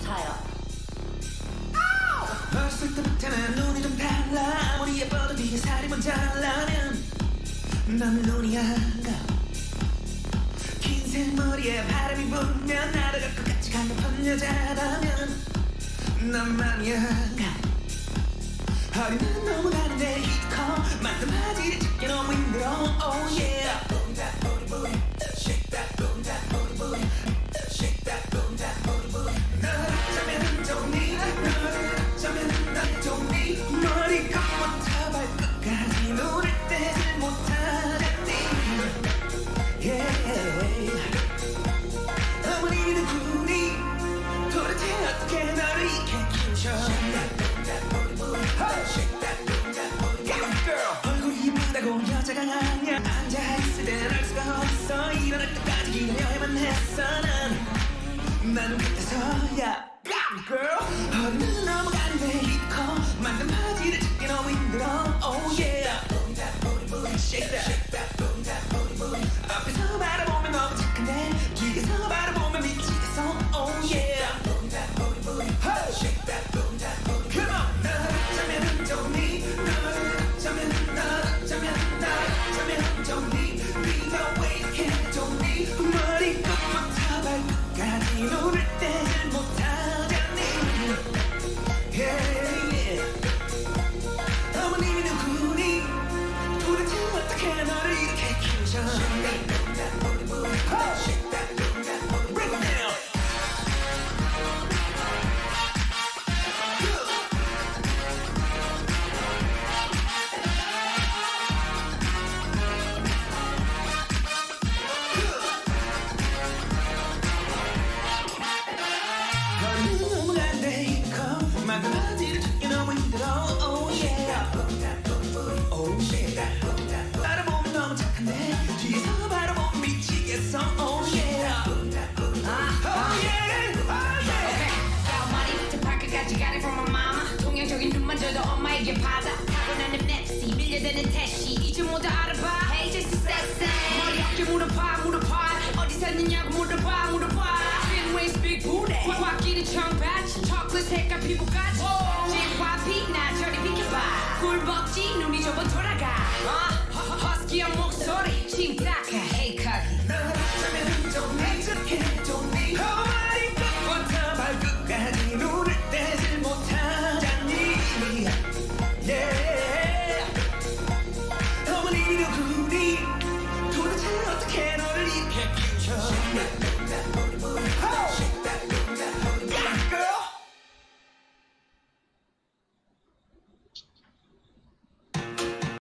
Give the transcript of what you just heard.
타요. 어렸을 때부터 난 눈이 좀 달라. 아무리 예뻐도 뒤에 살이 모자라면 넌 눈이 안 가. 긴 생머리에 바람이 불면 날아갈 것 같이 강력한 여자라면 난 맘이 안 가. 허리는 너무 가는데 히커 말끔하지를 찾기 너무 힘들어. Oh yeah. Boom that booty booty, shake that boom that booty booty, shake that boom that booty booty. 너를 어쩌면 좋니? 너를 어쩌면 난 좋니? 머리끝부터 발끝까지 눈을 떼지 못하겠니? Yeah. 어머님이 누구니? 도대체 어떻게 너를 이렇게 키우셔? 얼굴이 이쁘다고 여자가 아니야. 앉아있을 땐 알 수가 없어. 일어날 때까지 기다려야만 했어. 나는 그때서야 girl. 허리는 넘어가는데 이커 만든 바지를 찾기 너무 힘들어. Oh yeah. Shake that 앞에서 바라보면 너무 착한데 뒤에서 바라보면 미치겠어. Oh yeah. Shake that come on. 너를 어쩌면 좋니? 너를 어쩌면 좋니? 네가 왜 이렇게 좋니? 머리끝부터 발끝까지 눈을 떼질 못하잖니. Yeah. 어머님이 누구니? 도대체 어떻게 너를 이렇게 키우셔? Break it down. 만나지를 찾기 너무 힘들어. Oh yeah. Oh yeah. 바라보면 너무 착한데 뒤에서 바라보면 미치겠어. Oh yeah. Oh yeah. Okay. 머리부터 발끝까지 got it from my mama. 동양적인 눈만 줘도 엄마에게 받아. 타고나는 냅시 밀려드는 태시 이제 모두 알아봐. Hey just sexy. 머리 어깨 물어봐. 어디 샀느냐고 물어봐. Thin waist big booty. 확 끼는 청바지. 초콜릿 색깔 피부까지. 집화 빛나 저리 비켜봐. 꿀벅지 눈이 접어 돌아가. 허스키한 목소리